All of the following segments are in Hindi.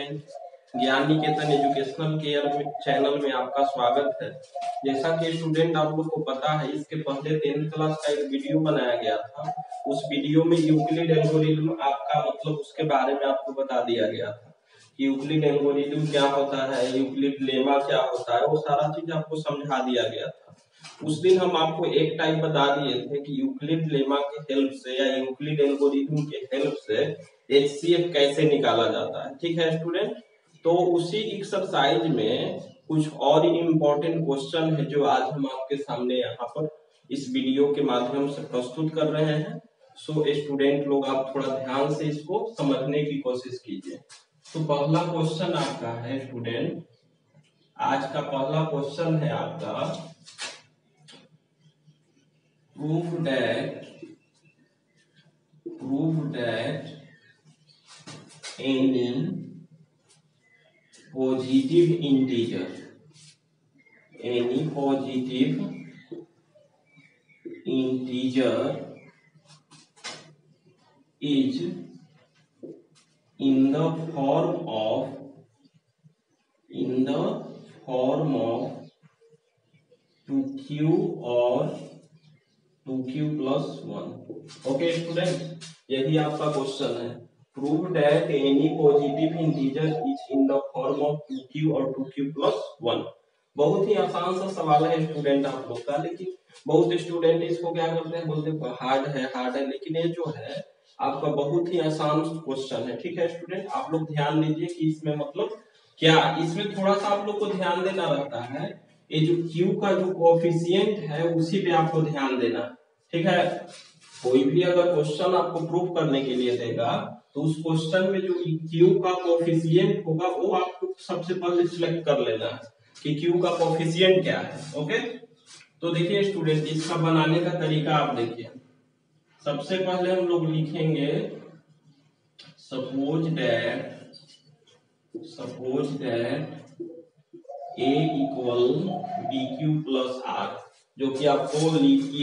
Student, Gyan Niketan educational care में चैनल में आपका स्वागत है। जैसा कि स्टूडेंट आप लोग को पता है, इसके पहले 10th क्लास का एक वीडियो बनाया गया था। उस वीडियो में यूक्लिड एल्गोरिथम आपका मतलब उसके बारे में आपको बता दिया गया था कि यूक्लिड एल्गोरिथम क्या होता है, यूक्लिड लेमा क्या होता है, वो सारा चीज आपको समझा दिया गया था। उस दिन हम आपको एक टाइप बता दिए थे कि यूक्लिड लेमा के हेल्प से या यूक्लिड एल्गोरिथम के हेल्प से HCF कैसे निकाला जाता है। ठीक है स्टूडेंट, तो उसी एक्सरसाइज में कुछ और इम्पोर्टेंट क्वेश्चन है जो आज हम आपके सामने यहाँ पर इस वीडियो के माध्यम से प्रस्तुत कर रहे हैं। सो स्टूडेंट लोग आप थोड़ा ध्यान से इसको समझने की कोशिश कीजिए। तो पहला क्वेश्चन आपका है स्टूडेंट, आज का पहला क्वेश्चन है आपका, prove that any positive integer is in the form of 2q or 2q plus 1। Okay student, यही आपका क्वेश्चन है। Prove that any positive integer is in the form of 2q और 2q plus 1। बहुत ही आसान सा सवाल है स्टूडेंट आप लोग का, लेकिन बहुत स्टूडेंट इसको क्या करते हैं, बोलते हैं हार्ड है, लेकिन ये जो है आपका बहुत ही आसान क्वेश्चन है। ठीक है स्टूडेंट, आप लोग ध्यान दीजिए कि इसमें मतलब क्या, इसमें थोड़ा सा आप लोग को ध्यान देना रहता है, ये जो Q का जो कोएफिशिएंट है उसी पे आपको ध्यान देना। ठीक है, कोई भी अगर क्वेश्चन आपको प्रूव करने के लिए देगा तो उस क्वेश्चन में जो Q का कोएफिशिएंट होगा वो आपको सबसे पहले सिलेक्ट कर लेना है कि Q का कोएफिशिएंट क्या है। ओके, तो देखिए स्टूडेंट, इसका बनाने का तरीका आप देखिए। सबसे पहले हम लोग लिखेंगे suppose that A equal BQ plus R, जो कि आपको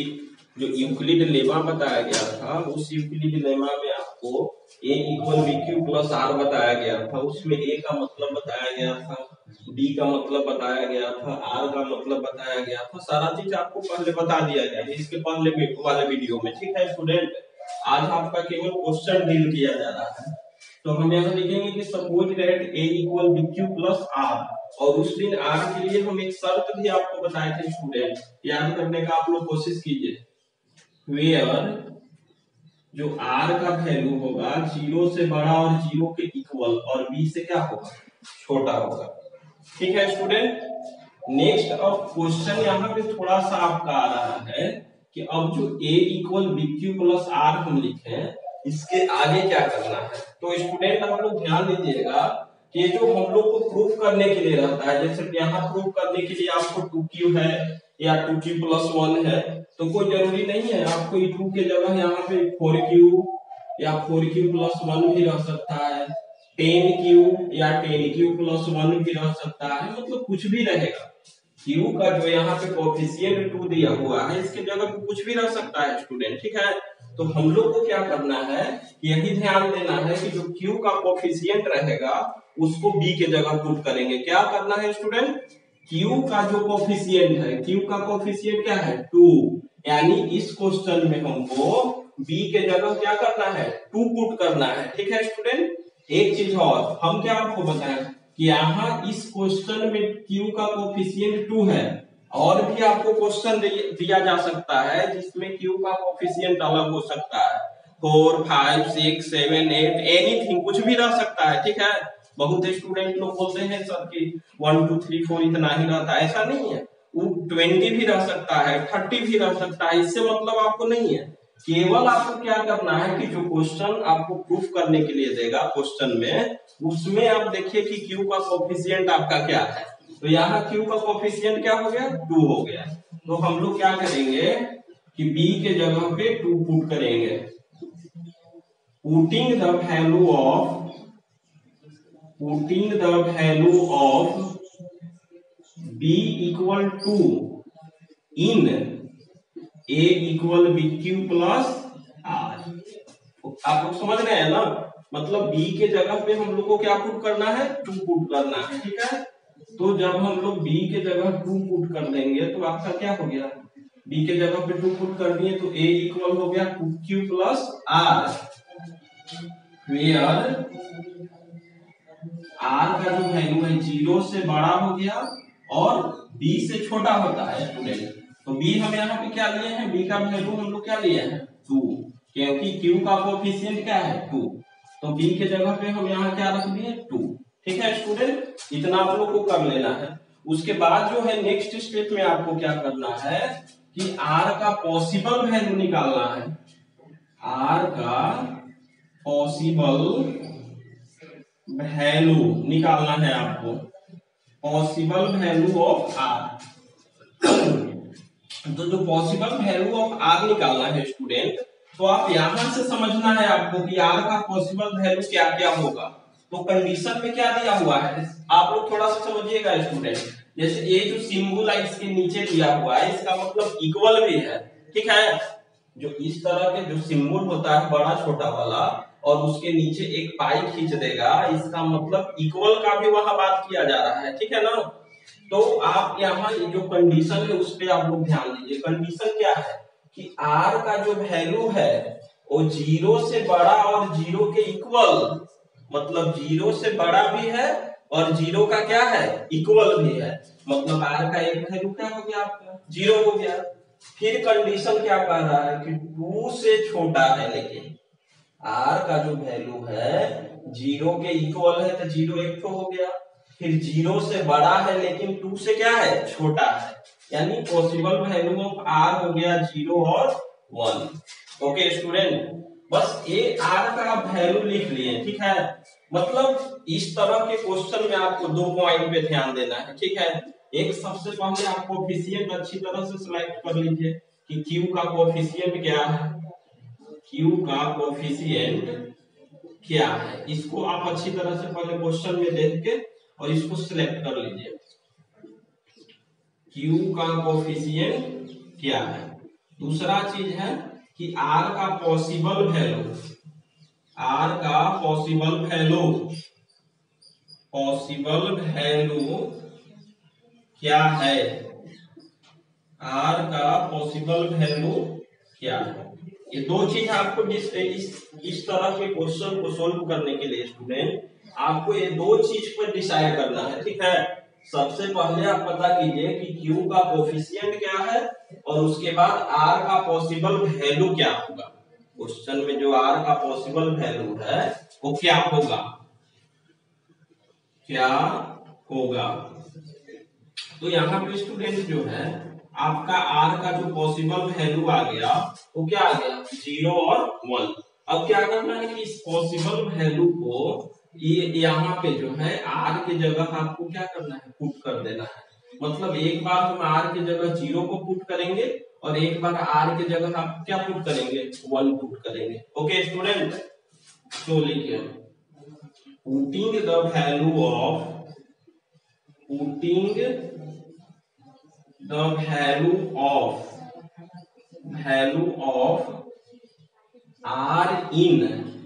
जो यूक्लिड लेमा बताया गया था, उस यूक्लिड लेमा में आपको A equal BQ plus R बताया गया था। उसमें A का मतलब बताया गया था, B का मतलब बताया गया था, R का मतलब बताया गया था, सारा चीज आपको पहले बता दिया गया है इसके पहले वाले वीडियो में। ठीक है स्टूडेंट, आज आपका केवल क्वेश्चन डील किया जा रहा है। तो हम यहाँ लिखेंगे कि suppose that A equal BQ plus R, और उस दिन R के लिए हम एक शर्त भी आपको बताए थे स्टूडेंट, याद करने का आप लोग कोशिश कीजिए। वेयर जो R का वैल्यू होगा 0 से बड़ा और 0 के इक्वल और B से क्या होगा, छोटा होगा। ठीक है स्टूडेंट, नेक्स्ट अब क्वेश्चन यहाँ पे थोड़ा सा आपका आ रहा है कि अब जो A equal BQ plus R हम लिखे, इसके आगे क्या करना है। तो स्टूडेंट आप लोग ध्यान दीजिएगा कि जो हम लोग को प्रूफ करने के लिए रहता है, जैसे यहाँ प्रूफ करने के लिए आपको 2q है या 2q प्लस 1 है, तो कोई जरूरी नहीं है आपको 2 के जगह यहाँ पे 4q या 4q प्लस 1 भी रह सकता है, 10q या 10q प्लस 1 भी रह सकता है, मतलब कुछ भी रहेगा। Q का जो यहाँ पे कोएफिशिएंट 2 दिया हुआ है, इसके जगह पे कुछ भी रह सकता है स्टूडेंट। ठीक है, तो हम लोग को क्या करना है, यही ध्यान देना है कि जो Q का कोएफिशिएंट रहेगा उसको B के जगह पुट करेंगे। क्या करना है स्टूडेंट, Q का जो कोएफिशिएंट है, Q का कोएफिशिएंट क्या है 2, यानी इस क्वेश्चन में हमको B के जगह क्या करना है 2 पुट करना है। ठीक है स्टूडेंट, एक चीज और हम क्या आपको बताएं कि यहाँ इस क्वेश्चन में Q का कोएफिशिएंट 2 है, और भी आपको क्वेश्चन दिया जा सकता है जिसमें Q का कोएफिशिएंट अलग हो सकता है, 4, 5, 6, 7, 8, एनीथिंग, कुछ भी रह सकता है। ठीक है, बहुत स्टूडेंट लोग बोलते हैं सर कि 1, 2, 3, 4 इतना ही रहता है, ऐसा नहीं है, वो 20 भी रह सकता है, 30 भी रह सकता है, इससे मतलब आपको नहीं है। केवल आपको क्या करना है कि जो क्वेश्चन आपको प्रूफ करने के लिए देगा क्वेश्चन में, उसमें आप देखिए कि Q का कोएफिशिएंट आपका क्या है। तो यहाँ Q का कोएफिशिएंट क्या हो गया 2 हो गया, तो हम लोग क्या करेंगे कि B के जगह पे 2 पुट करेंगे। Putting the value of B equal to in A equal BQ plus R। आप लोग समझ रहे हैं ना, मतलब b के जगह पे हम लोग को क्या पुट करना है, 2 पुट करना है, ठीक है। तो जब हम लोग b के जगह 2 पुट कर देंगे तो आपका क्या हो गया, b के जगह पे 2 पुट कर दिए तो a इक्वल हो गया 2q plus r, where r का जो वैल्यू है 0 से बड़ा हो गया और b से छोटा होता है स्टूडेंट। तो b हम यहाँ पे क्या लिए हैं, b का वैल्यू हम लोग क्या लिए हैं 2, क्योंकि q का कोएफिशिएंट क्या है 2, तो b के जगह पे हम यहाँ क्या रख दिए 2, ठीक है स्टूडेंट। इतना आप लोग को कर लेना है। उसके बाद जो है नेक्स्ट स्टेप में आपको क्या करना है कि r का पॉसिबल वैल्यू निकालना है, r का पॉसिबल वैल्यू निकालना है आपको, पॉसिबल वैल्यू ऑफ r। तो जो पॉसिबल वैल्यू ऑफ r निकालना है स्टूडेंट, तो आप यहां से समझना है आपको कि r का पॉसिबल वैल्यू क्या क्या होगा। तो कंडीशन में क्या दिया हुआ है आप लोग थोड़ा सा समझिएगा स्टूडेंट। जैसे ये जो सिंबल है इसके नीचे दिया हुआ है, इसका मतलब इक्वल भी है, ठीक है। जो इस तरह के जो सिंबल होता है बड़ा छोटा वाला और उसके नीचे एक पाई खींच देगा, इसका मतलब इक्वल का भी वहां बात किया जा रहा है, ठीक है ना। तो आप यहाँ जो कंडीशन है उस पर आप लोग ध्यान दीजिए। कंडीशन क्या है कि r का जो वैल्यू है वो 0 से बड़ा और 0 के इक्वल, मतलब 0 से बड़ा भी है और 0 का क्या है इक्वल भी है, मतलब r का एक वैल्यू क्या हो गया आपका 0 हो गया। फिर कंडीशन क्या कह रहा है कि 2 से छोटा है, लेकिन r का जो वैल्यू है 0 के इक्वल है तो 0 एक तो हो गया, फिर 0 से बड़ा है लेकिन 2 से क्या है छोटा है, यानी पॉसिबल वैल्यू ऑफ r हो गया 0 और 1। ओके स्टूडेंट, बस ये r का वैल्यू लिख लिए, ठीक है। मतलब इस तरह के क्वेश्चन में आपको 2 पॉइंट पे ध्यान देना है, ठीक है। एक सबसे पहले आप कोएफिशिएंट अच्छी तरह से सिलेक्ट कर लीजिए कि q का कोएफिशिएंट क्या है, q का कोएफिशिएंट क्या है, इसको आप अच्छी तरह से पहले क्वेश्चन में देख के और इसको सिलेक्ट कर लीजिए। q का कोएफिशिएंट क्या है। दूसरा चीज है कि r का पॉसिबल वैल्यू, r का पॉसिबल वैल्यू, पॉसिबल वैल्यू क्या है, r का पॉसिबल वैल्यू क्या है। ये 2 चीज आपको इस तरह के क्वेश्चन को सोल्व करने के लिए स्टूडेंट आपको ये 2 चीज पर डिसाइड करना है, ठीक है। सबसे पहले आप पता कीजिए कि q का कोएफिशिएंट क्या है और उसके बाद r का पॉसिबल वैल्यू क्या होगा। क्वेश्चन में जो r का पॉसिबल वैल्यू है वो क्या होगा, क्या होगा। तो यहाँ पे स्टूडेंट जो है आपका r का जो पॉसिबल वैल्यू आ गया वो क्या आ गया 0 और 1। अब क्या करना है कि इस पॉसिबल वैल्यू को ये यहाँ पे जो है r के जगह आपको क्या करना है पुट कर देना है। मतलब एक बार हम r के जगह 0 को पुट करेंगे और एक बार r के जगह आप क्या पुट करेंगे 1 पुट करेंगे। ओके स्टूडेंट, तो लिखिए putting the value of, putting the value of r in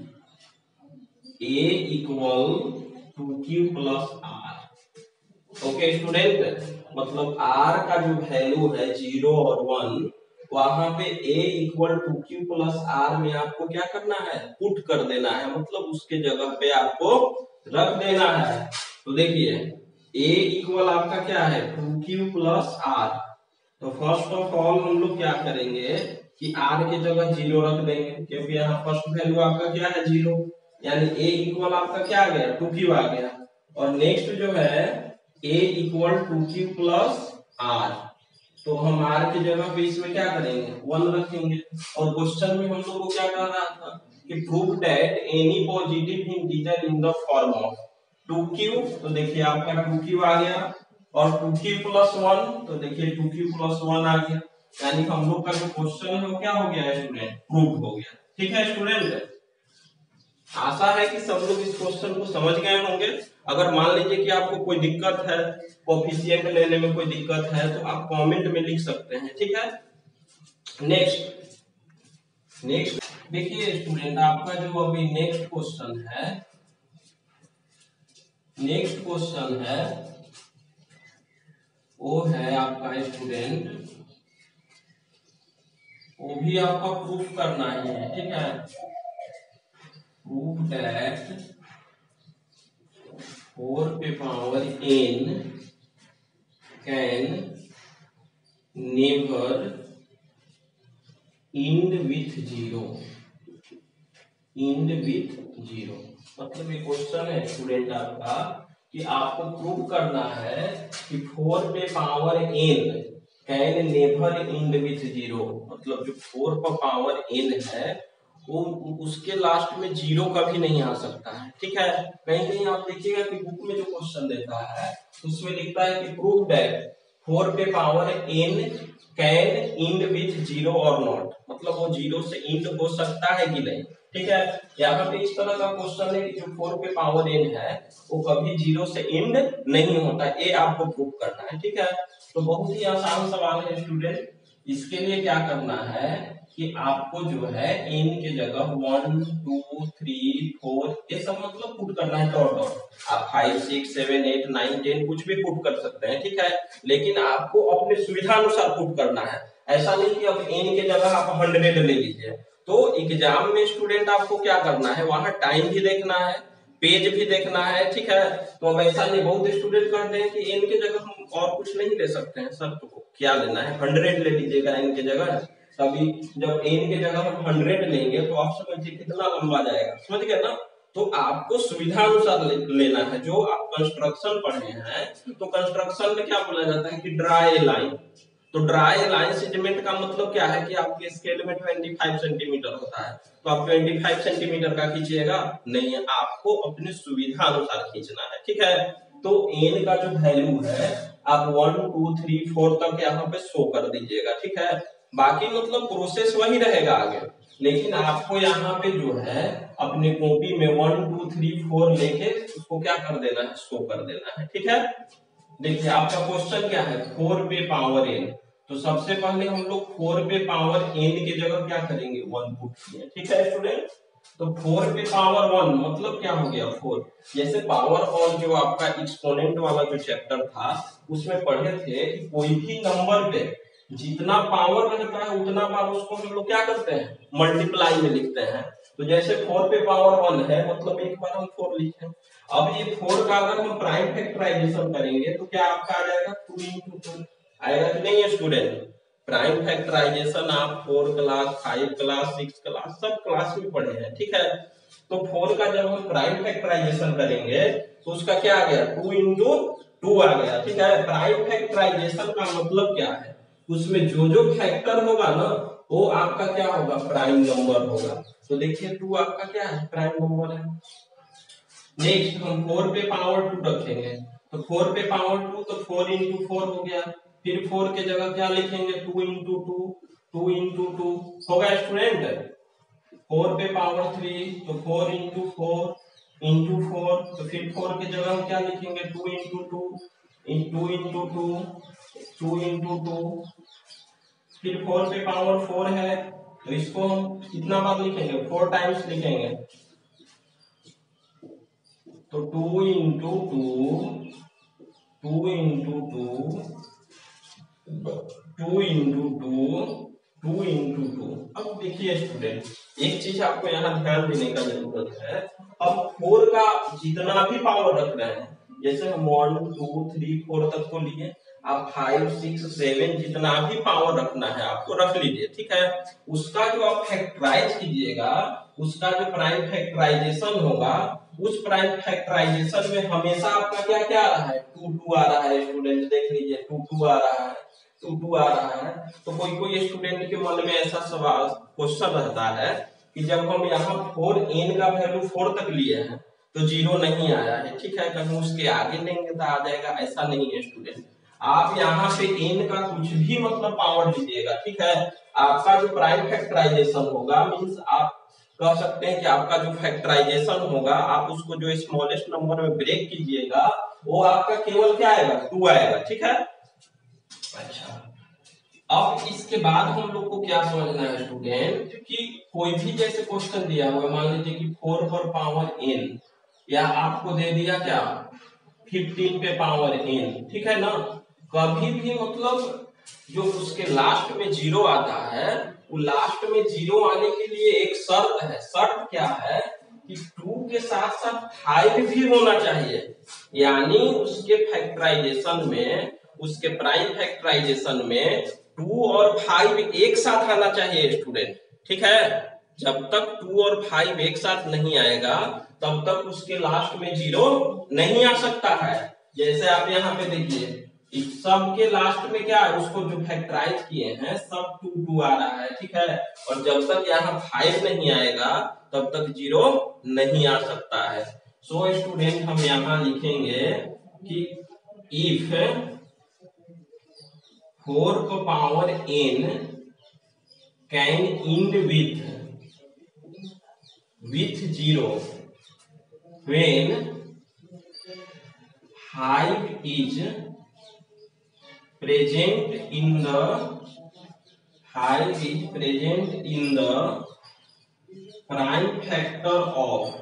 a equal to q plus r। Okay student, मतलब r का जो वैल्यू है 0 और 1 वहां पे a equal to q plus r में आपको क्या करना है पुट कर देना है, मतलब उसके जगह पे आपको रख देना है। तो देखिए a इक्वल आपका क्या है 2q प्लस r। तो फर्स्ट ऑफ ऑल हम लोग क्या करेंगे कि r के जगह 0 रख देंगे, क्योंकि यहाँ फर्स्ट वैल्यू आपका क्या है 0, यानी a इक्वल आपका क्या आ गया 2q आ गया। और नेक्स्ट जो है a equal 2q plus r, तो हम r की जगह पे इसमें क्या करेंगे 1 रखेंगे। और क्वेश्चन में हम लोग को क्या कह रहा था कि prove that any positive integer in the form of 2q, तो देखिए आपका 2q आ गया और 2q प्लस 1, तो देखिए 2q प्लस 1 आ गया, यानी हम लोग का जो क्वेश्चन है वो क्या हो गया स्टूडेंट प्रूव हो गया। ठीक है स्टूडेंट, आशा है कि सब लोग इस क्वेश्चन को समझ गए होंगे। अगर मान लीजिए कि आपको कोई दिक्कत है, कोएफिशिएंट लेने में कोई दिक्कत है तो आप कमेंट में लिख सकते हैं, ठीक है। नेक्स्ट देखिए स्टूडेंट, आपका जो अभी नेक्स्ट क्वेश्चन है वो है आपका स्टूडेंट, वो भी आपका प्रूफ करना ही है, ठीक है। प्रूफ दैट 4 पे power n can never end with 0, end with 0। मतलब ये क्वेश्चन है स्टूडेंट आपका कि आपको प्रूव करना है कि 4 पे power n can never end with 0। मतलब जो 4 पर पावर n है वो उसके लास्ट में 0 कभी नहीं आ सकता है, ठीक है। कहीं कहीं आप देखिएगा कि बुक में जो क्वेश्चन देता है उसमें लिखता है कि प्रूव दैट 4 पे power n can end with 0 और नॉट। मतलब वो 0 से इंड हो सकता है कि नहीं, ठीक है। यहाँ पे इस तरह का क्वेश्चन है कि जो 4 पे पावर n है वो कभी 0 से इंड नहीं होता, ये आपको प्रूव करना है, ठीक है। तो बहुत ही आसान सवाल है स्टूडेंट। इसके लिए क्या करना है कि आपको जो है n के जगह 1 2 3 4 ये सब मतलब पुट करना है, डॉट डॉट। आप 5 6 7 8 9 10 कुछ भी पुट कर सकते हैं, ठीक है। लेकिन आपको अपने सुविधा अनुसार पुट करना है। ऐसा नहीं कि अब n के जगह आप 100 ले लीजिए। तो एग्जाम में स्टूडेंट आपको क्या करना है, वहां टाइम भी देखना है, पेज भी देखना है, ठीक है। तो अब ऐसा नहीं, बहुत स्टूडेंट कहते हैं कि n के जगह हम और कुछ नहीं ले सकते हैं सर, तो क्या लेना है 100 ले लीजिएगा n के जगह। तभी जब n के जगह हम 100 लेंगे तो आप समझिए कितना लंबा जाएगा, समझ गए ना। तो आपको सुविधा अनुसार लेना है। जो आप कंस्ट्रक्शन पढ़े हैं तो कंस्ट्रक्शन में क्या बोला जाता है कि ड्राई लाइन। तो ड्राई लाइन सेगमेंट का मतलब क्या है कि आपके स्केल में 25 सेंटीमीटर होता है, तो आप 25 सेंटीमीटर का खींचिएगा नहीं, आपको अपनी सुविधा अनुसार खींचना है, ठीक है। तो n का जो वैल्यू है आप 1 2 3 4 तक यहाँ पे शो कर दीजिएगा, ठीक है। बाकी मतलब प्रोसेस वही रहेगा आगे, लेकिन आपको यहाँ पे जो है अपने कॉपी में 1 2 3 4 लेके उसको क्या कर देना है, शो कर देना है, ठीक है। देखिए आपका क्वेश्चन क्या है, 4 पे पावर n। तो सबसे पहले हम लोग 4 पे पावर n की जगह क्या करेंगे, 1 पुट किए, ठीक है स्टूडेंट। तो 4 पे पावर 1 मतलब क्या हो गया 4। जैसे पावर और जो आपका एक्सपोनेंट वाला जो चैप्टर था उसमें पढ़े थे कि कोई भी नंबर पे जितना पावर रहता है उतना बार उसको हम लोग क्या करते हैं, मल्टीप्लाई में लिखते हैं। तो जैसे 4 पे पावर 1 है मतलब एक बार हम 4 लिखे। अब ये 4 का अगर हम प्राइम फैक्टराइजेशन करेंगे तो क्या आपका आ जाएगा 2 into 2 आएगा कि नहीं है स्टूडेंट। प्राइम फैक्टराइजेशन आप 4 क्लास 5 क्लास 6 क्लास सब क्लास में पढ़े हैं, ठीक है। तो 4 का जब हम प्राइम फैक्टराइजेशन करेंगे तो उसका क्या आ गया 2 into 2 आ गया, ठीक है। प्राइम फैक्टराइजेशन का मतलब क्या है, उसमें जो जो फैक्टर होगा ना वो आपका क्या होगा, प्राइम नंबर होगा। तो देखिए 2 आपका क्या है, प्राइम नंबर है। नेक्स्ट हम 4 पे पावर 2 रखेंगे, तो 4 पे पावर 2 तो 4 into 4 हो गया। फिर 4 के जगह क्या लिखेंगे 2 into 2 2 into 2 होगा स्टूडेंट। 4 पे पावर 3 तो 4 into 4 into 4, तो फिर 4 के जगह हम क्या लिखेंगे 2 into 2 2 into 2 2 into 2। फिर 4 पे पावर 4 है तो इसको हम कितना बार लिखेंगे, 4 टाइम्स लिखेंगे। तो 2 into 2 2 into 2 2 into 2 2 into 2। अब देखिए स्टूडेंट, एक चीज आपको यहाँ ध्यान देने का जरूरत है। अब 4 का जितना भी पावर रख रहे हैं, जैसे हम 1 2 3 4 तक को लिए, आप 5 6 7 जितना भी पावर रखना है आपको रख लीजिए, ठीक है। उसका जो आप फैक्टराइज कीजिएगा, उसका जो प्राइम फैक्टराइजेशन होगा, उस प्राइम फैक्टराइजेशन में हमेशा आपका क्या क्या आ रहा है 2 2 आ रहा है स्टूडेंट, देख लीजिए 2 2 आ रहा है 2 2 आ रहा है। तो कोई कोई स्टूडेंट के मन में ऐसा सवाल क्वेश्चन रहता है कि जब हम यहाँ 4n का वैल्यू 4 तक लिए हैं तो 0 नहीं आया है, ठीक है। कहीं उसके आगे लेंगे तो आ जाएगा, ऐसा नहीं है स्टूडेंट। आप यहाँ पे n का कुछ भी मतलब पावर लीजिएगा, ठीक है। आपका जो प्राइम फैक्टराइजेशन होगा मीन्स आप कह सकते हैं कि आपका जो फैक्टराइजेशन होगा आप उसको जो स्मॉलेस्ट नंबर में ब्रेक कीजिएगा वो आपका केवल क्या आएगा 2 आएगा, ठीक है। अच्छा अब इसके बाद हम लोग को क्या समझना है स्टूडेंट कि कोई भी जैसे क्वेश्चन दिया हुआ, मान लीजिए कि 4 पर पावर n, या आपको दे दिया क्या 15 पे पावर n, ठीक है ना। कभी भी मतलब जो उसके लास्ट में जीरो आता है, वो लास्ट में जीरो आने के लिए एक शर्त है। शर्त क्या है कि 2 के साथ साथ 5 भी होना चाहिए, यानी उसके फैक्टराइजेशन में, उसके प्राइम फैक्टराइजेशन में 2 और 5 एक साथ आना चाहिए स्टूडेंट, ठीक है। जब तक 2 और 5 एक साथ नहीं आएगा तब तक उसके लास्ट में जीरो नहीं आ सकता है। जैसे आप यहाँ पे देखिए, इस सब के लास्ट में क्या है, उसको जो फैक्टराइज किए हैं सब 2 2 आ रहा है, ठीक है। और जब तक यहाँ 5 नहीं आएगा तब तक जीरो नहीं आ सकता है। सो स्टूडेंट हम यहाँ लिखेंगे कि इफ 4 को power n can end with 0 when 5 is present in the prime factor of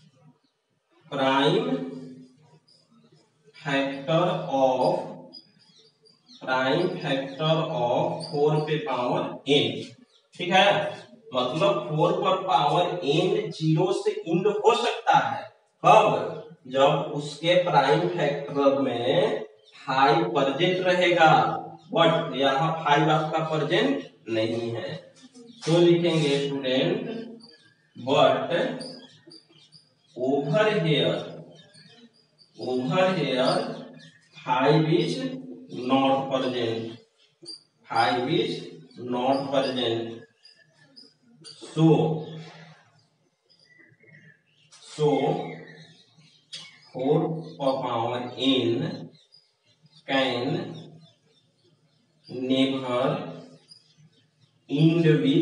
4 पे पावर n, ठीक है। मतलब 4 पर पावर n जीरो से इंड हो सकता है कब, जब उसके प्राइम फैक्टर में 5 प्रेजेंट रहेगा, बट यहाँ 5 आपका प्रेजेंट नहीं है। तो लिखेंगे student but over here 5 is not present, 5 is not present. So 4 power n can never end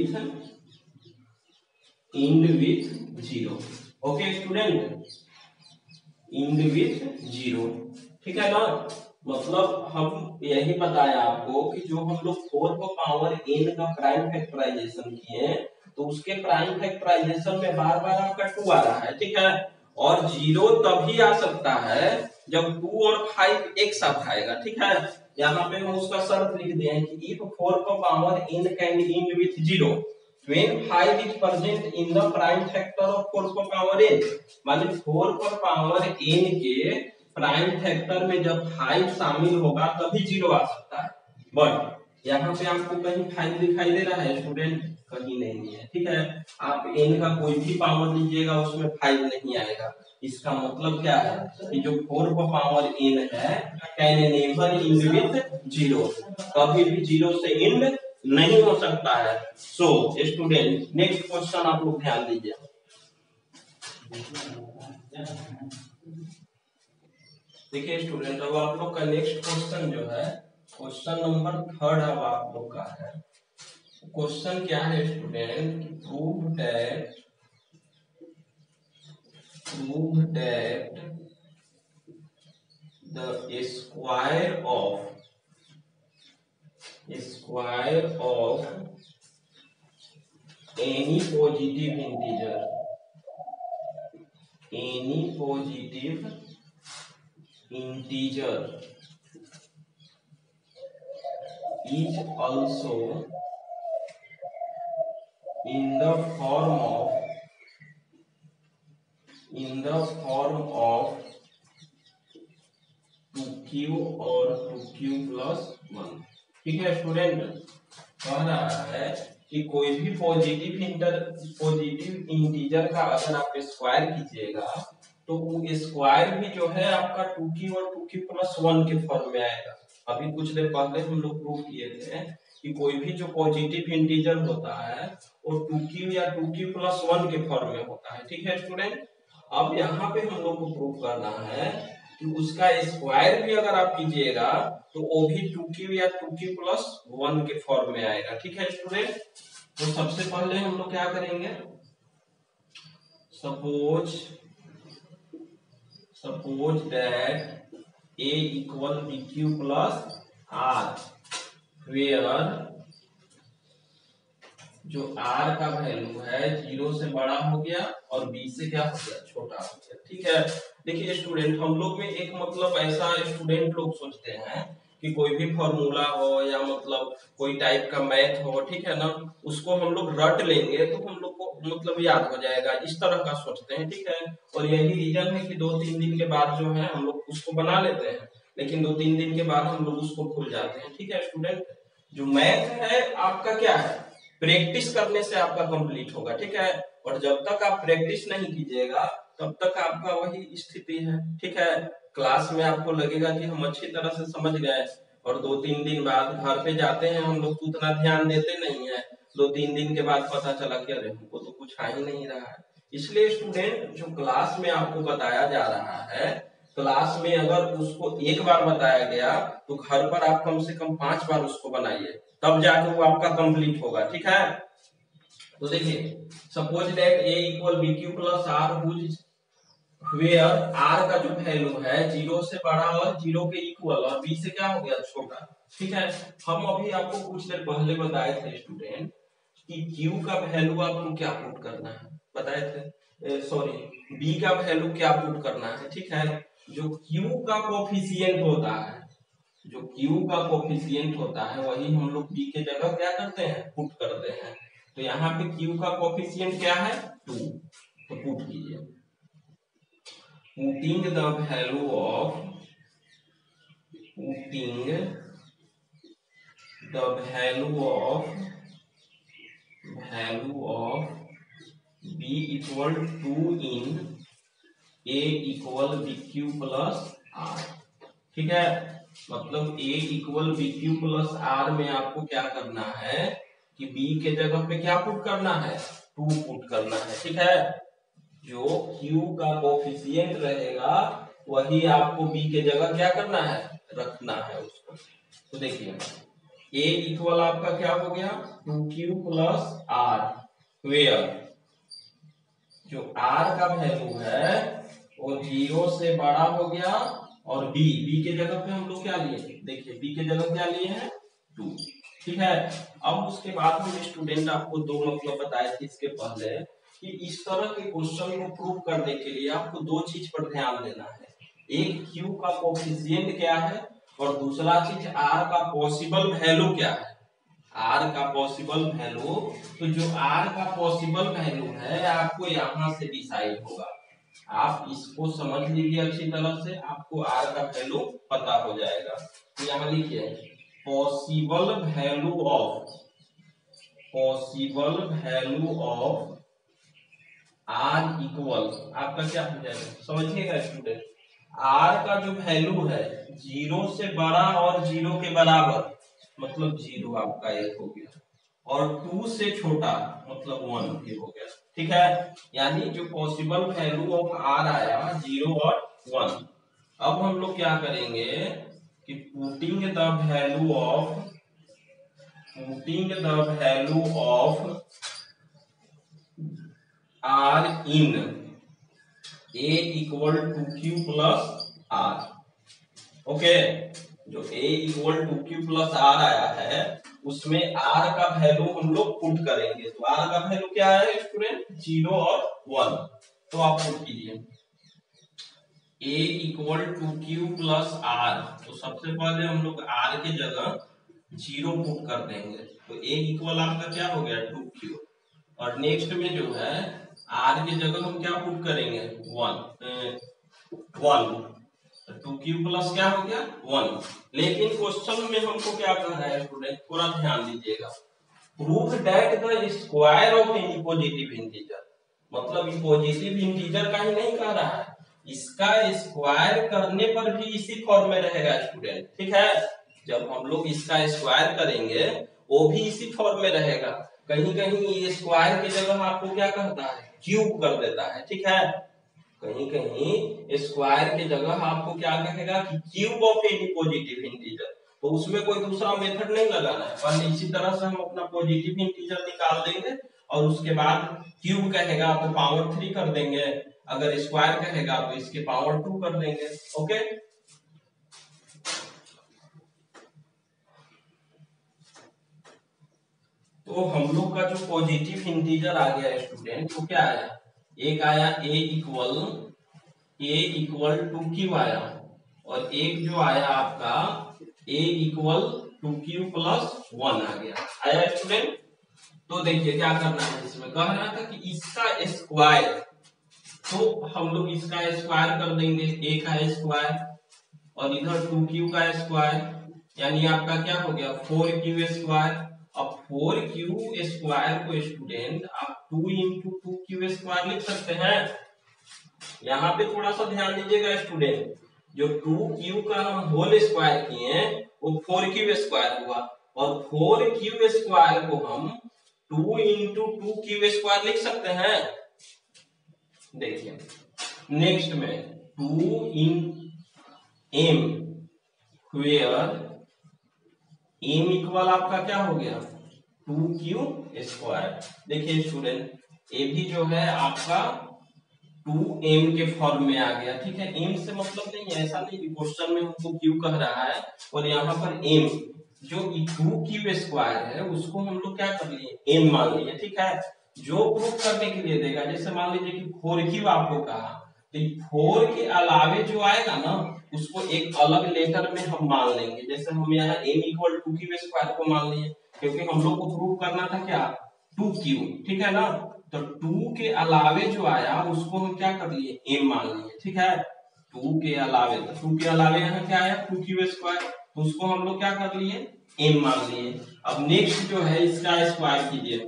with 0. Okay student, end with 0, ठीक है ना। मतलब हम यही बताया आपको कि जो हम लोग 4 को पावर n का प्राइम फैक्टराइजेशन किए तो उसके प्राइम फैक्टराइजेशन में बार बार आपका 2 आ रहा है, ठीक है। और 0 तभी आ सकता है जब 2 और 5 एक साथ आएगा, ठीक है। यहाँ पे हम उसका शर्त लिख दिए हैं कि if 4 को power n can end with 0 when 5 is present in the prime factor of 4 को पावर n, माने 4 पर पावर n के प्राइम फैक्टर में जब 5 शामिल होगा तभी 0 आ सकता है। बट यहाँ पे आपको कहीं 5 दिखाई दे रहा है स्टूडेंट, कहीं नहीं है, ठीक है। आप n का कोई भी पावर लीजिएगा उसमें 5 नहीं आएगा। इसका मतलब क्या है कि जो 4 को पावर n है कैन नेवर end with 0, कभी भी 0 से end नहीं हो सकता है। सो स्टूडेंट नेक्स्ट क्वेश्चन आप लोग ध्यान दीजिए। देखिए स्टूडेंट, अब आप लोग का नेक्स्ट क्वेश्चन जो है क्वेश्चन नंबर 3 अब आप लोग का है। क्वेश्चन क्या है student, prove that the square of any positive integer is also in the form of 2q और 2q plus 1, ठीक है स्टूडेंट। कह रहा है कि कोई भी पॉजिटिव इंटीजर का अगर आप स्क्वायर कीजिएगा तो वो स्क्वायर भी जो है आपका 2q और 2q plus 1 के फॉर्म में आएगा। अभी कुछ देर पहले हम लोग प्रूव किए थे कि कोई भी जो पॉजिटिव इंटीजर होता है वो 2q या 2q plus 1 के फॉर्म में होता है, ठीक है स्टूडेंट। अब यहाँ पे हम लोग को प्रूव करना है कि उसका स्क्वायर भी अगर आप कीजिएगा तो वो भी 2q या 2q plus 1 के फॉर्म में आएगा, ठीक है स्टूडेंट। तो सबसे पहले हम लोग क्या करेंगे, suppose that a equal bq plus r where जो r का वैल्यू है 0 से बड़ा हो गया और b से क्या हो गया, छोटा हो गया। ठीक है, देखिए स्टूडेंट, हम लोग में एक मतलब ऐसा स्टूडेंट लोग सोचते हैं कि कोई भी फॉर्मूला हो या मतलब कोई टाइप का मैथ हो, ठीक है ना, उसको हम लोग रट लेंगे तो हम लोग को मतलब याद हो जाएगा, इस तरह का सोचते हैं। ठीक है, और यही रीजन है कि 2-3 दिन के बाद जो है हम लोग उसको बना लेते हैं, लेकिन 2-3 दिन के बाद हम लोग उसको भूल जाते हैं। ठीक है स्टूडेंट, जो मैथ है आपका क्या है, प्रैक्टिस करने से आपका कंप्लीट होगा। ठीक है, और जब तक आप प्रैक्टिस नहीं कीजिएगा तब तक आपका वही स्थिति है। ठीक है, क्लास में आपको लगेगा कि हम अच्छी तरह से समझ गए, और 2-3 दिन बाद घर पे जाते हैं हम लोग तो उतना ध्यान देते नहीं है, 2-3 दिन के बाद पता चला कि अरे हमको तो कुछ आ ही नहीं रहा है। इसलिए स्टूडेंट, जो क्लास में आपको बताया जा रहा है, क्लास में अगर उसको एक बार बताया गया तो घर पर आप कम से कम 5 बार उसको बनाइए, तब जाके वो आपका कंप्लीट होगा। ठीक है, तो देखिए, suppose that a equal B Q plus R, where r का जो वैल्यू है 0 से बड़ा और 0 के इक्वल और b से क्या हो गया, छोटा। ठीक है, हम अभी आपको कुछ देर पहले बताए थे स्टूडेंट कि q का वैल्यू आपको क्या पुट करना है, बताए थे, सॉरी, b का वैल्यू क्या पुट करना है। ठीक है, जो q का कोफिशिएंट होता है, जो q का कोफिशिएंट होता है वही हम लोग b के जगह क्या करते हैं, पुट करते हैं। तो यहाँ पे q का कोफिशिएंट क्या है, 2, तो पुट कीजिए, putting the value of b equal to 2 in a equal bq plus r। ठीक है, मतलब a equal B Q plus R में आपको क्या करना है कि b के जगह पे क्या पुट करना है, 2 पुट करना है। ठीक है, जो q का कोफिशिएंट रहेगा वही आपको b के जगह क्या करना है, रखना है उसको। तो देखिए, a इक्वल आपका क्या हो गया, 2q प्लस आर, वेयर जो r का वैल्यू है वो 0 से बड़ा हो गया और b के जगह पे हम लोग क्या लिए, देखिए b के जगह क्या लिए हैं, 2। ठीक है, अब उसके बाद हम स्टूडेंट आपको दो मतलब बताए थे इसके पहले कि इस तरह के क्वेश्चन को प्रूव करने के लिए आपको दो चीज पर ध्यान देना है, एक q का कोफिशिएंट क्या है और दूसरा चीज r का पॉसिबल वैल्यू क्या है, r का पॉसिबल वैल्यू। तो जो r का पॉसिबल वैल्यू है आपको यहाँ से डिसाइड होगा, आप इसको समझ लीजिए अच्छी तरह से, आपको r का वैल्यू पता हो जाएगा। तो यहाँ लिखिए possible value of r equal, आपका क्या हो जाएगा, समझिएगा स्टूडेंट, r का जो वैल्यू है 0 से बड़ा और 0 के बराबर, मतलब 0 आपका 1 हो गया, और 2 से छोटा मतलब 1 भी हो गया। ठीक है, यानी जो पॉसिबल वैल्यू ऑफ r आया 0 और 1। अब हम लोग क्या करेंगे कि putting the value of r in a equal to q plus r। Okay, जो a equal to Q plus R आया है उसमें r का वैल्यू हम लोग पुट करेंगे। तो r का वैल्यू क्या है स्टूडेंट, 0 और 1। तो आप पुट कीजिए a equal to Q plus R, तो सबसे पहले हम लोग r के जगह 0 पुट कर देंगे, तो a इक्वल आपका क्या हो गया, 2q, और नेक्स्ट में जो है r के जगह हम क्या पुट करेंगे, 1, 2q प्लस क्या हो गया, 1। लेकिन क्वेश्चन में हमको क्या कह रहा है स्टूडेंट, थोड़ा ध्यान दीजिएगा, prove that the square of any positive integer, मतलब ये पॉजिटिव इंटीजर का ही नहीं कह रहा है, इसका स्क्वायर करने पर भी इसी फॉर्म में रहेगा स्टूडेंट। ठीक है, जब हम लोग इसका स्क्वायर करेंगे वो भी इसी फॉर्म में रहेगा, कहीं कहीं ये स्क्वायर की जगह आपको क्या कहता है, क्यूब कर देता है। ठीक है, कहीं कहीं स्क्वायर की जगह आपको क्या कहेगा कि cube of any positive integer, तो उसमें कोई दूसरा मेथड नहीं लगाना है, पर इसी तरह से हम अपना पॉजिटिव इंटीजर निकाल देंगे और उसके बाद क्यूब कहेगा तो पावर 3 कर देंगे, अगर स्क्वायर कहेगा तो इसके पावर 2 कर देंगे। ओके, तो हम लोग का जो पॉजिटिव इंटीजर आ गया स्टूडेंट वो क्या आया, एक आया ए इक्वल टू क्यू आया, और एक जो आया आपका a equal to Q plus 1 आ गया। आया स्टूडेंट? तो देखिए क्या करना है, इसमें कह रहा था कि इसका स्क्वायर, तो हम लोग इसका स्क्वायर कर देंगे, ए का स्क्वायर और इधर 2q का स्क्वायर, यानी आपका क्या हो गया 4q स्क्वायर। अब 4q स्क्वायर को स्टूडेंट आप 2 इंटू 2q स्क्वायर लिख सकते हैं। यहाँ पे थोड़ा सा ध्यान दीजिएगा स्टूडेंट, जो 2q का हम होल स्क्वायर किए वो 4q स्क्वायर हुआ, और 4q स्क्वायर को हम 2 इंटू 2q स्क्वायर लिख सकते हैं। देखिए नेक्स्ट में 2 in m where m equal आपका क्या हो गया 2q स्क्वायर। देखिए स्टूडेंट ये भी जो है आपका 2m के फॉर्म में आ गया, ठीक है। m से मतलब नहीं है, ऐसा नहीं कि क्वेश्चन में हमको q कह रहा है और यहाँ पर m, जो 2q स्क्वायर है उसको हम लोग क्या कर लिए m मान लिए, ठीक है। जो प्रूफ करने के लिए देगा, जैसे मान लीजिए कि 4q आपको कहा, तो 4 के अलावे जो आएगा ना उसको एक अलग लेटर में हम मान लेंगे। जैसे हम यहाँ m इक्वल 2q स्क्वायर को मान लिए, क्योंकि हम लोग को प्रूफ करना था क्या 2q, ठीक है ना। तो 2 के अलावे जो आया उसको हम क्या कर लिए m मान लिए, ठीक है। 2 के अलावे, तो 2 के अलावे यहाँ क्या आया 2q स्क्वायर, तो उसको हम लोग क्या कर लिए m मान लिए। अब नेक्स्ट जो है इसका स्क्वायर कीजिए,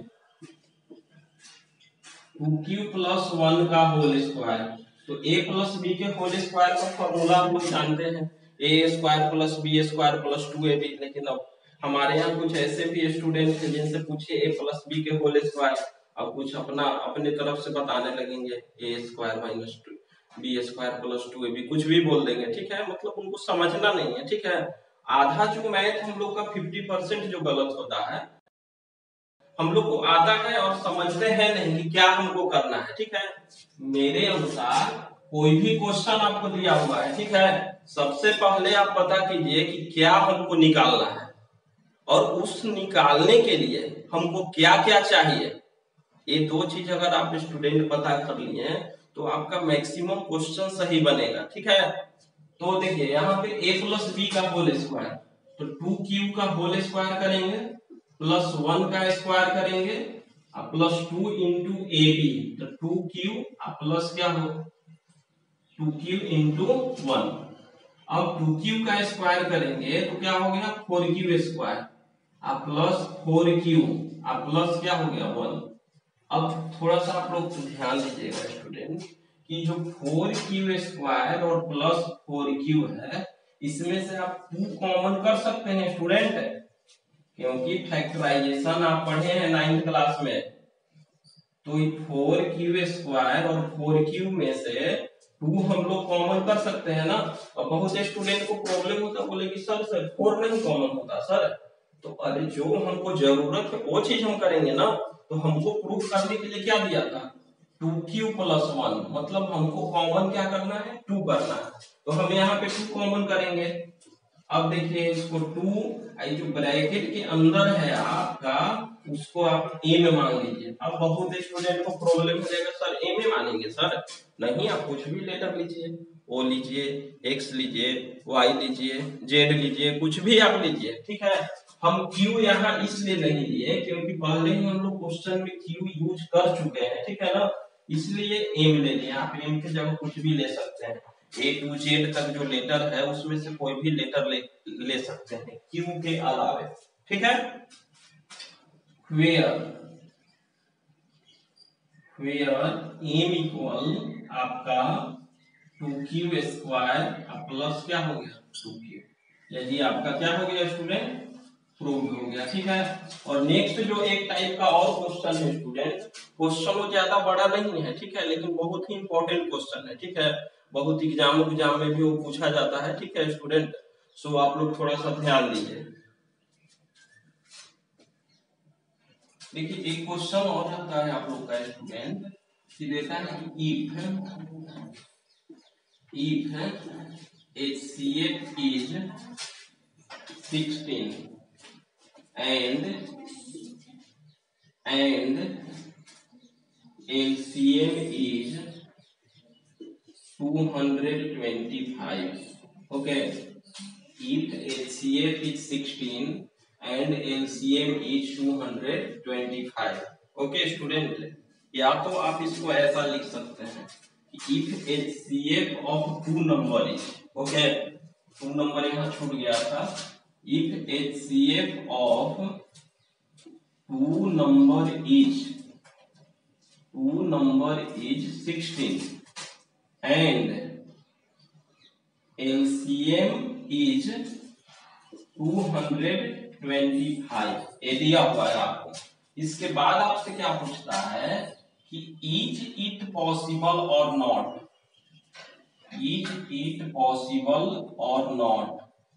2q प्लस 1 का होल स्क्वायर। तो a प्लस बी के होल स्क्वायर का फॉर्मूला हम लोग जानते हैं, a square plus B square plus 2ab। लेकिन अब हमारे यहाँ कुछ ऐसे भी स्टूडेंट हैं जिनसे पूछिए a प्लस बी के होल स्क्वायर, अब कुछ अपने तरफ से बताने लगेंगे a square minus B square plus 2ab, कुछ भी बोल देंगे, ठीक है। मतलब उनको समझना नहीं है, ठीक है। आधा जो मैथ हम लोग का 50% जो गलत होता है, हम लोग को आता है और समझते हैं नहीं कि क्या हमको करना है, ठीक है। मेरे अनुसार कोई भी क्वेश्चन आपको दिया हुआ है, ठीक है, सबसे पहले आप पता कीजिए कि क्या हमको निकालना है, और उस निकालने के लिए हमको क्या क्या चाहिए। ये दो चीज अगर आप स्टूडेंट पता कर लिए तो आपका मैक्सिमम क्वेश्चन सही बनेगा, ठीक है। तो देखिए यहाँ पे a प्लस बी का होल स्क्वायर, तो 2q का होल स्क्वायर करेंगे प्लस 1 का स्क्वायर करेंगे प्लस 2 इंटू ए बी, तो 2q प्लस क्या हो 2q इंटू 1। अब 2q का स्क्वायर करेंगे तो क्या हो गया 4q square plus 4q plus क्या हो गया 1। अब थोड़ा सा आप लोग ध्यान दीजिएगा स्टूडेंट कि जो 4q स्क्वायर और प्लस 4q है, इसमें से आप 2 कॉमन कर सकते हैं स्टूडेंट, क्योंकि फैक्टराइजेशन आप पढ़े हैं 9th क्लास में। तो 4q स्क्वायर और 4q में से 2 हम लोग कॉमन कर सकते हैं ना। और बहुत स्टूडेंट को प्रॉब्लम होता है, बोले कि सर 4 नहीं कॉमन होता सर। तो अरे जो हमको जरूरत है वो चीज हम करेंगे ना। तो हमको प्रूफ करने के लिए क्या दिया था 2q प्लस 1, मतलब हमको कॉमन क्या करना है 2 करना है। तो हम यहाँ पे 2 कॉमन करेंगे। अब देखिए इसको 2 जो ब्रैकेट के अंदर है आपका उसको आप a में मान लीजिए। अब बहुत स्टूडेंट को प्रॉब्लम हो जाएगा सर a में मानेंगे सर, नहीं आप कुछ भी लेटर लीजिए, o लीजिए, x लीजिए, y लीजिए, z लीजिए, कुछ भी आप लीजिए, ठीक है। हम q यहाँ इसलिए नहीं लिए क्योंकि पहले ही हम लोग क्वेश्चन में q यूज कर चुके हैं, ठीक है ना, इसलिए m ले लिए। आप m की जगह कुछ भी ले सकते हैं, A to Z तक जो लेटर है उसमें से कोई भी लेटर ले सकते हैं Q के अलावे, ठीक है। where m इक्वल आपका 2q स्क्वायर प्लस क्या हो गया 2q, यदि आपका क्या हो गया स्टूडेंट प्रूव हो गया, ठीक है। और नेक्स्ट जो एक टाइप का और क्वेश्चन है स्टूडेंट, क्वेश्चन वो ज्यादा बड़ा नहीं है, ठीक है, लेकिन बहुत ही इंपॉर्टेंट क्वेश्चन है, ठीक है। बहुत एग्जाम में भी वो पूछा जाता है, ठीक है स्टूडेंट। सो आप लोग थोड़ा सा ध्यान दीजिए। देखिए एक क्वेश्चन और आता है आप लोग का स्टूडेंट कि देता है कि if HCF is 16 and and LCM is 225. Okay, if HCF is 16 and LCM is 225. Okay student, या तो आप इसको ऐसा लिख सकते हैं कि if HCF of two number is, okay, two number यहाँ छूट गया था, if HCF of two number is 16 and LCM is 225, ये दिया हुआ है आपको। इसके बाद आपसे क्या पूछता है कि इज इट पॉसिबल और नॉट, इज इट पॉसिबल और नॉट,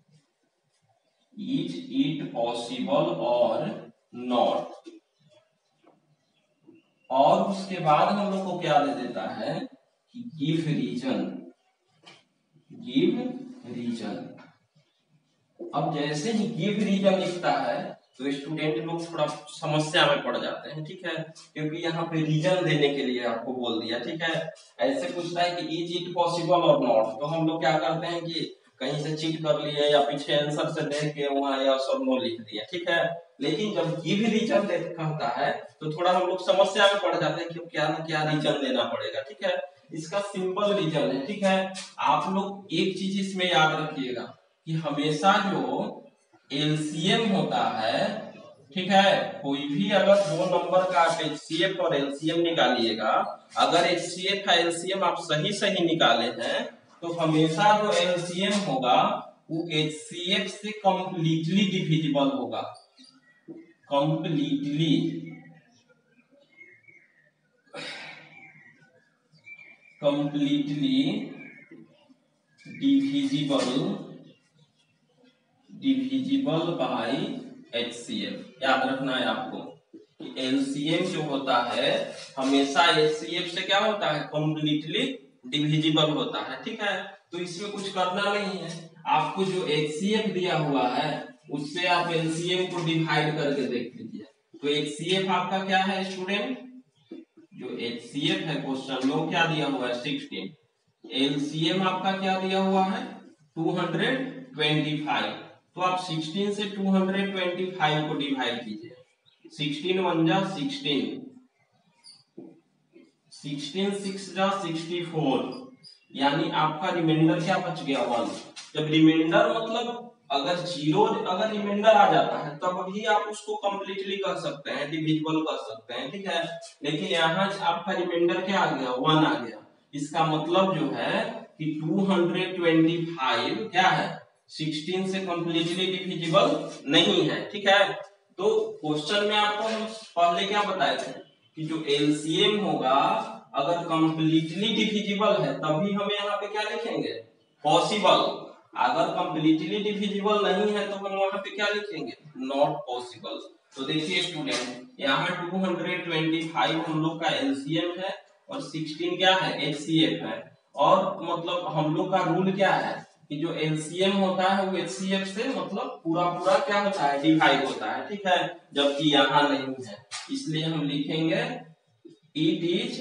इज इट पॉसिबल और नॉट। और उसके बाद हम लोग को क्या दे देता है कि गिव रीजन, गिव रीजन। अब जैसे ही गिव रीजन लिखता है तो स्टूडेंट लोग थोड़ा समस्या में पड़ जाते हैं, ठीक है, क्योंकि यहाँ पे रीजन देने के लिए आपको बोल दिया, ठीक है। ऐसे पूछता है कि इज इट पॉसिबल और नॉट, तो हम लोग क्या करते हैं कि कहीं से चीट कर लिए या पीछे आंसर से देख के वहां या सब नो लिख दिया, ठीक है। लेकिन जब गिव रीजन कहता है तो थोड़ा हम लोग समस्या में पड़ जाते हैं कि क्या ना क्या रीजन देना पड़ेगा, ठीक है। इसका सिंपल रीजन है, ठीक है। आप लोग एक चीज इसमें याद रखिएगा कि हमेशा जो एलसीएम होता है, ठीक है, कोई भी अगर दो नंबर का आप एचसीएफ और एलसीएम निकालिएगा, अगर एचसीएफ या एलसीएम आप सही सही निकाले हैं तो हमेशा जो एलसीएम होगा वो एचसीएफ से कंप्लीटली डिविजिबल होगा, कंप्लीटली डिविजिबल बाय एचसीएफ। याद रखना है आपको कि एलसीएम जो होता है हमेशा एचसीएफ से क्या होता है, कंप्लीटली डिविजिबल होता है, ठीक है। तो इसमें कुछ करना नहीं है, आपको जो एचसीएफ दिया हुआ है उससे आप एलसीएम को डिवाइड करके देख लीजिए। तो एचसीएफ आपका क्या है स्टूडेंट, जो एचसीएफ है क्वेश्चन में क्या दिया हुआ है 16, एलसीएम आपका क्या दिया हुआ है 225। तो आप 16 से 225 को डिवाइड कीजिए, 16 1 जा 16, 16 6 जा 64, यानी आपका रिमाइंडर क्या बच गया 1। जब रिमाइंडर मतलब अगर जीरो अगर रिमाइंडर आ जाता है तब भी आप उसको कंप्लीटली कर सकते हैं, डिविजिबल कर सकते हैं, ठीक है। लेकिन यहाँ आपका रिमाइंडर क्या आ गया 1 आ गया, इसका मतलब जो है कि 225 क्या है 16 से कंप्लीटली डिविजिबल नहीं है, ठीक है। तो क्वेश्चन में आपको हम पहले क्या बताए थे कि जो एलसीएम होगा अगर कंप्लीटली डिविजिबल है तभी हम यहाँ पे क्या लिखेंगे पॉसिबल, अगर कंप्लीटली डिविजिबल नहीं है तो हम वहां पे क्या लिखेंगे नॉट पॉसिबल। तो देखिए स्टूडेंट यहाँ 225 हम लोग का एलसीएम है और 16 क्या है एचसीएफ है, और मतलब हम लोग का रूल क्या है कि जो एलसीएम होता है वो एचसीएफ से मतलब पूरा पूरा क्या होता है डिवाइड होता है, ठीक है, जबकि यहाँ नहीं है। इसलिए हम लिखेंगे it is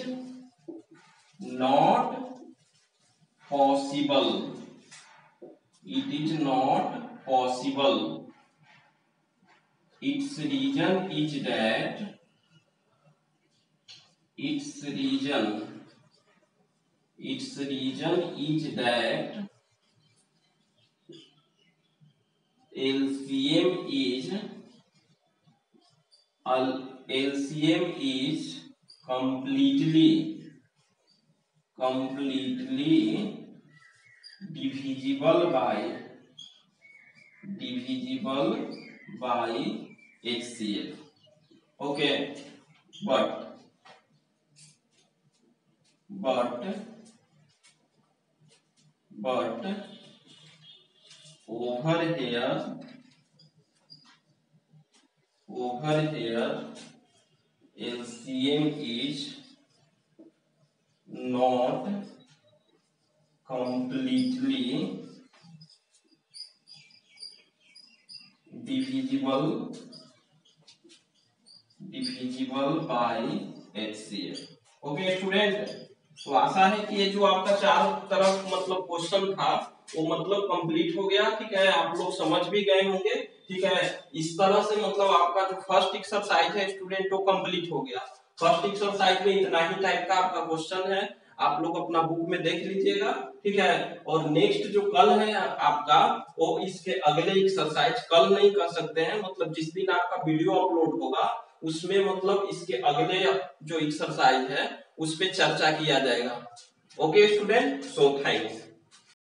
not possible, it is not possible, its reason is that LCM is completely divisible by HCF, okay, but over here LCM is not completely divisible divisible by HCF। Okay student, तो आशा है कि ये जो आपका चारों तरफ मतलब क्वेश्चन था वो मतलब कंप्लीट हो गया। ठीक है, आप लोग समझ भी गए होंगे। ठीक है, इस तरह से मतलब आपका जो फर्स्ट एक्सरसाइज है स्टूडेंट वो कंप्लीट हो गया। फर्स्ट एक्सरसाइज में इतना ही टाइप का आपका क्वेश्चन है, आप लोग अपना बुक में देख लीजिएगा। ठीक है, और नेक्स्ट जो कल है आपका वो इसके अगले एक्सरसाइज कल नहीं कर सकते हैं, मतलब जिस दिन आपका वीडियो अपलोड होगा उसमें मतलब इसके अगले जो एक्सरसाइज है उस पे चर्चा किया जाएगा। Okay student, so thanks.